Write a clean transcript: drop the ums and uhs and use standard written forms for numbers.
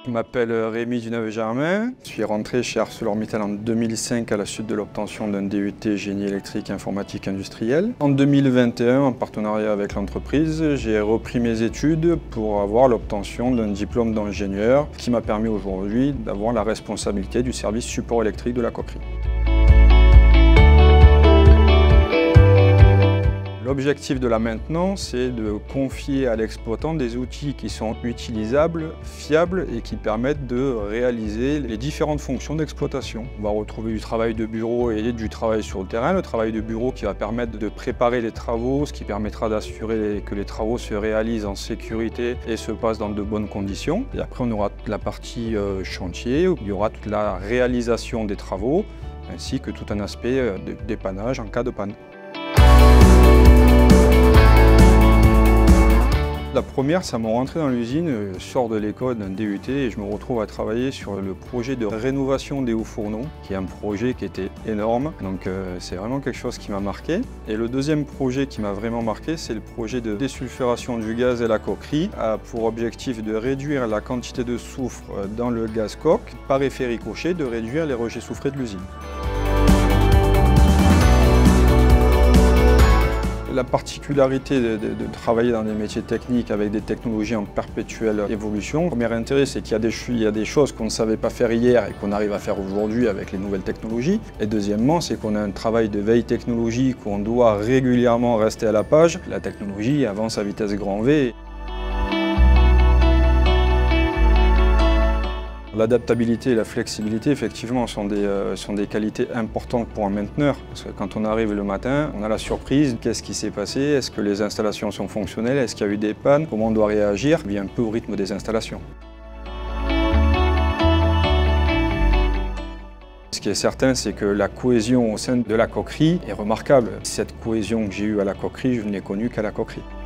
Je m'appelle Rémi Duneuve-Germain. Je suis rentré chez ArcelorMittal en 2005 à la suite de l'obtention d'un DUT Génie électrique informatique industriel. En 2021, en partenariat avec l'entreprise, j'ai repris mes études pour avoir l'obtention d'un diplôme d'ingénieur qui m'a permis aujourd'hui d'avoir la responsabilité du service support électrique de la coquerie. L'objectif de la maintenance, c'est de confier à l'exploitant des outils qui sont utilisables, fiables et qui permettent de réaliser les différentes fonctions d'exploitation. On va retrouver du travail de bureau et du travail sur le terrain. Le travail de bureau qui va permettre de préparer les travaux, ce qui permettra d'assurer que les travaux se réalisent en sécurité et se passent dans de bonnes conditions. Et après, on aura la partie chantier, où il y aura toute la réalisation des travaux, ainsi que tout un aspect de dépannage en cas de panne. La première, ça m'a rentré dans l'usine, je sors de l'école d'un DUT et je me retrouve à travailler sur le projet de rénovation des hauts fourneaux, qui est un projet qui était énorme, donc c'est vraiment quelque chose qui m'a marqué. Et le deuxième projet qui m'a vraiment marqué, c'est le projet de désulfuration du gaz et la coquerie, a pour objectif de réduire la quantité de soufre dans le gaz coque, par effet ricochet, de réduire les rejets soufrés de l'usine. La particularité de travailler dans des métiers techniques avec des technologies en perpétuelle évolution, le premier intérêt, c'est qu'il y a des choses qu'on ne savait pas faire hier et qu'on arrive à faire aujourd'hui avec les nouvelles technologies. Et deuxièmement, c'est qu'on a un travail de veille technologique où on doit régulièrement rester à la page. La technologie avance à vitesse grand V. L'adaptabilité et la flexibilité, effectivement, sont des qualités importantes pour un mainteneur. Parce que quand on arrive le matin, on a la surprise. Qu'est-ce qui s'est passé? Est-ce que les installations sont fonctionnelles? Est-ce qu'il y a eu des pannes? Comment on doit réagir? Il y a un peu au rythme des installations. Ce qui est certain, c'est que la cohésion au sein de la coquerie est remarquable. Cette cohésion que j'ai eue à la coquerie, je ne l'ai connue qu'à la coquerie.